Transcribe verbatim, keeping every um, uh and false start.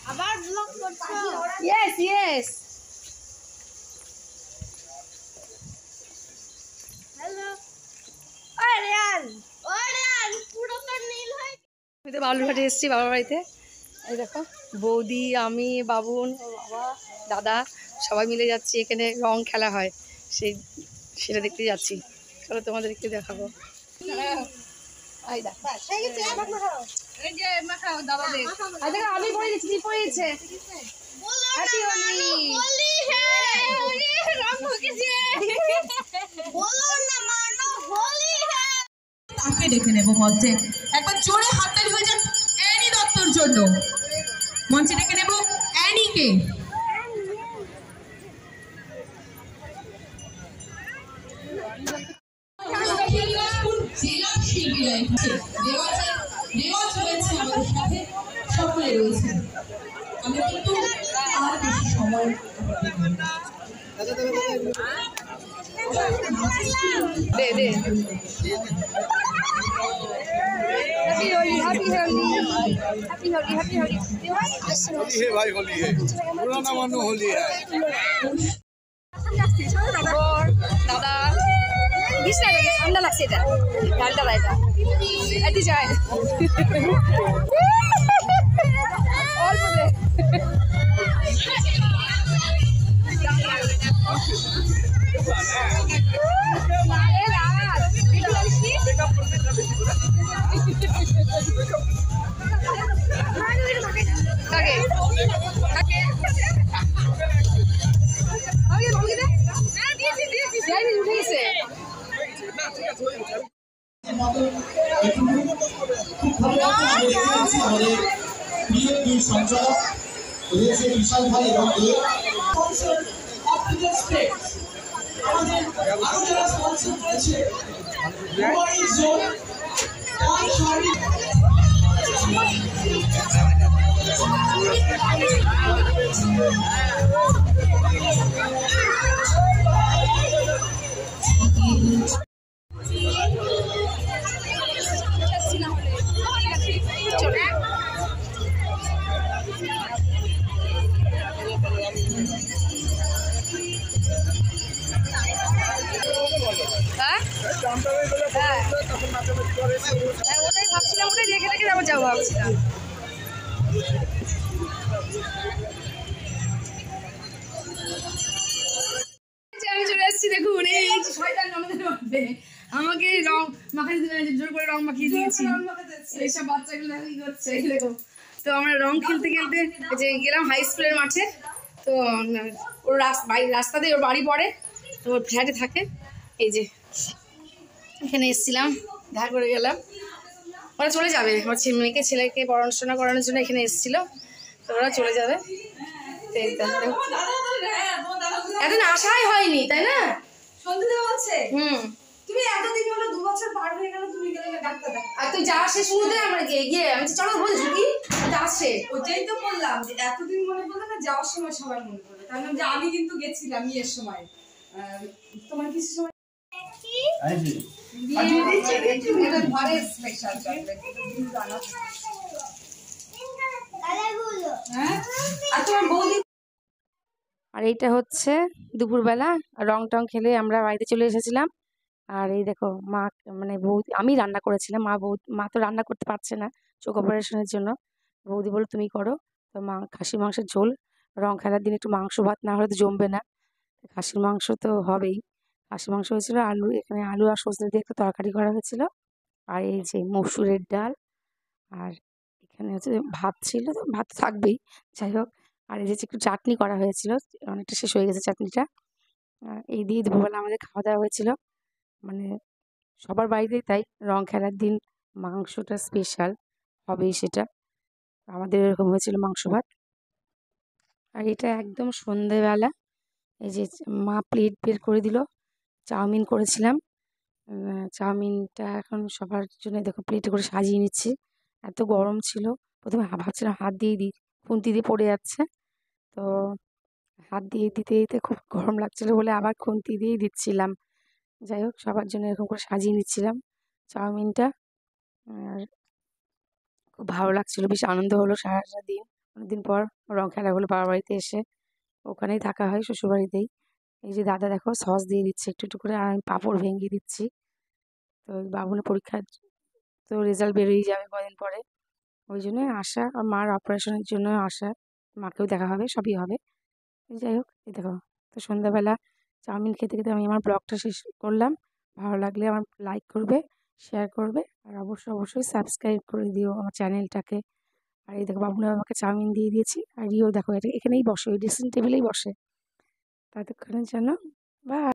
আবার ব্লগ করছো? Yes yes. Hello. ওই রিয়ান, ওই রিয়ান পুরো তো নীল হয়ে। আমি তো বাবুরঘাটে এসেছি বাবার বাড়িতে। এই দেখো বৌদি, আমি, বাবুন, ওর বাবা, দাদা সবাই মিলে যাচ্ছি। এখানে রং খেলা হয়, সেই সেটা দেখতে যাচ্ছি। চলো তোমাদের একটু দেখাবো। আমি পড়ে গেছি, কি পড়েছে? হ্যাপি হোলি। হোলি হ্যায়, রং ঢুকেছে। বলো না মানো হোলি হ্যায়। তাকে ডেকে নেব মঞ্চে। একবার জোরে হাততালি হয়ে যাক অ্যানি দত্তর জন্য। মঞ্চে ডেকে নেব অ্যানিকে। জেলার শিল্পীরা এসেছে, রেওয়াজ রয়েছে আমাদের সাথে, সকলে রয়েছে। আমি কিন্তু আর বেশি সময় দে দে happy Holi, happy Holi, happy Holi, happy Holi. Holi है भाई, होली है, पुराना मानो होली है। और दादा বিশ টাকা ঠান্ডা লাগছে, এটা ঠান্ডা না, এটা এটি যায় অল্প দে। সঞ্চালক রয়েছে বিশাল ভাই এবং আমাদের আরো যারা স্পন্সর করেছে ওটাই ভাবছিলাম, ওটাই দেখে দেখে যাবো যাবো ভাবছিলাম। আমি চলে এসেছি, দেখুন এই শয়তান আমাদের মধ্যে আমাকে রং মাখিয়ে দিতে, জোর করে রং মাখিয়ে দিয়েছি। এইসব বাচ্চাগুলো দেখো কি করছে, এই দেখো। তো আমরা রং খেলতে খেলতে যে গেলাম হাই স্কুলের মাঠে। তো ওর রাস্তা দিয়ে ওর বাড়ি পড়ে, তো ওর ফ্ল্যাটে থাকে। এই যে এখানে এসেছিলাম, দেখা করে গেলাম। ওরা চলে যাবে, আমার মেয়েকে ছেলেকে পড়াশোনা করানোর জন্য এখানে এসেছিল, তো ওরা চলে যাবে। এতদিন আশাই হয়নি, তাই না? সন্ধ্যা বলছে হুম, তুমি এতদিন হলো দু বছর পার হয়ে গেল, তুমি গেলে ডাক্তার দেখ। আর তুই যাওয়ার শেষ মুহূর্তে আমরা গিয়ে গিয়ে আমি চলো বল ঝুঁকি আসছে। ওইটাই তো বললাম যে এতদিন মনে পড়লো না, যাওয়ার সময় সবার মনে পড়লো। তার যে আমি কিন্তু গেছিলাম ইয়ের সময়, তোমার কিছু সময় ঘরের স্পেশাল চকলেট। আর তোমার বৌদি। আর এইটা হচ্ছে দুপুরবেলা রং টং খেলে আমরা বাড়িতে চলে এসেছিলাম। আর এই দেখো মা, মানে বৌদি, আমি রান্না করেছিলাম, মা বৌদি মা তো রান্না করতে পারছে না চোখ অপারেশনের জন্য। বৌদি বলল তুমি করো। তো মা খাসির মাংসের ঝোল, রং খেলার দিন একটু মাংস ভাত না হলে তো জমবে না, খাসির মাংস তো হবেই। খাসির মাংস হয়েছিল, আলু, এখানে আলু আর সজনে দিয়ে একটা তরকারি করা হয়েছিল। আর এই যে মসুরের ডাল, আর এখানে হচ্ছে ভাত ছিল, তো ভাত থাকবেই, যাই হোক। আর এই যে একটু চাটনি করা হয়েছিল, অনেকটা শেষ হয়ে গেছে চাটনিটা। এই দিয়ে দুপুরবেলা আমাদের খাওয়া দাওয়া হয়েছিল। মানে সবার বাড়িতেই তাই, রং খেলার দিন মাংসটা স্পেশাল হবেই, সেটা আমাদের এরকম হয়েছিল মাংস ভাত। আর এটা একদম সন্ধেবেলা, এই যে মা প্লেট বের করে দিল, চাউমিন করেছিলাম। চাউমিনটা এখন সবার জন্য দেখো প্লেটে করে সাজিয়ে নিচ্ছি। এত গরম ছিল, প্রথমে ভাবছিলাম হাত দিয়ে দিই, খুন্তি দিয়ে পড়ে যাচ্ছে, তো হাত দিয়ে দিতে দিতে খুব গরম লাগছিলো বলে আবার খুন্তি দিয়েই দিচ্ছিলাম। যাই হোক, সবার জন্য এরকম করে সাজিয়ে নিচ্ছিলাম চাউমিনটা। আর খুব ভালো লাগছিলো, বেশ আনন্দ হলো সারাটা দিন। অনেকদিন পর রং খেলা হলো বাবার বাড়িতে এসে, ওখানেই থাকা হয় শ্বশুরবাড়িতেই। এই যে দাদা দেখো সস দিয়ে দিচ্ছে একটু একটু করে, আর আমি পাঁপড় ভেঙে দিচ্ছি। তো ওই বাবুনের পরীক্ষার তো রেজাল্ট বেরোই যাবে কদিন পরে, ওই জন্যই আসা, আর মার অপারেশনের জন্য আসা, মাকেও দেখা হবে, সবই হবে। যাই হোক, এই দেখো, তো সন্ধ্যাবেলা চাউমিন খেতে খেতে আমি আমার ব্লগটা শেষ করলাম। ভালো লাগলে আমার লাইক করবে, শেয়ার করবে, আর অবশ্যই অবশ্যই সাবস্ক্রাইব করে দিও আমার চ্যানেলটাকে। আর এই দেখো বাবুরা আমাকে চাউমিন দিয়ে দিয়েছি, আর রিও দেখো এটা এখানেই বসে, ওই ড্রেসিং টেবিলেই বসে। ততক্ষণের জন্য বাই।